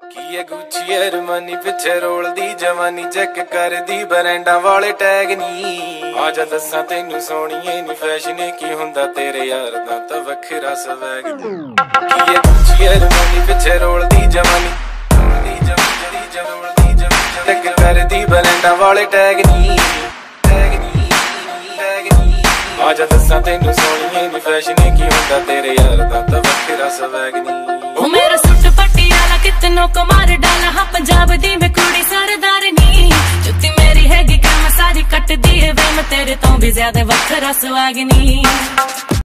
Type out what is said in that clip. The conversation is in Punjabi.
ਕੀ ਹੈ ਗੁੱਚੀ ਅਰਮਾਨੀ ਪਿੱਛੇ ਰੋਲਦੀ ਜਵਾਨੀ ਚੈੱਕ ਕਰਦੀ ਬਰੈਂਡਾਂ ਵਾਲੇ ਟੈਗ ਨੀ ਆ ਜਾ ਦੱਸਾਂ ਤੈਨੂੰ ਸੋਹਣੀਏ ਨੀ ਫੈਸ਼ਨ ਕੀ ਹੁੰਦਾ ਤੇਰੇ ਯਾਰ ਦਾ ਤਾਂ ਵੱਖਰਾ ਸਵੈਗ ਕੀ ਹੈ ਗੁੱਚੀ ਅਰਮਾਨੀ ਪਿੱਛੇ ਰੋਲਦੀ ਜਵਾਨੀ ਚੈੱਕ ਕਰਦੀ ਬਰੈਂਡਾਂ ਵਾਲੇ ਟੈਗ ਨੀ ਆ ਜਾ ਦੱਸਾਂ ਤੈਨੂੰ ਸੋਹਣੀਏ ਨੀ ਫੈਸ਼ਨ ਕੀ ਹੁੰਦਾ ਤੇਰੇ ਯਾਰ ਦਾ ਤਾਂ ਵੱਖਰਾ ਸਵੈਗ ਨੀ ਉਹ ਮੇਰਾ ਸੁੱਟ ਪਟਿਆਲਾ ਕਿਤਨੋਂ ਕੋ ਮਾਰ ਡਾਲਾ ਹਾਂ ਪੰਜਾਬ ਦੀ ਮੈਂ ਕੁੜੀ ਸਰਦਾਰ ਨੀ ਜੁੱਤੀ ਮੇਰੀ ਹੈਗੀ ਕੰਮ ਸਾਰੀ ਕੱਟਦੀ ਏ ਵੇ ਮੈਂ ਤੇਰੇ ਤੋਂ ਵੀ ਜ਼ਿਆਦਾ ਵੱਖਰਾ ਸਵਾਗ ਨੀ।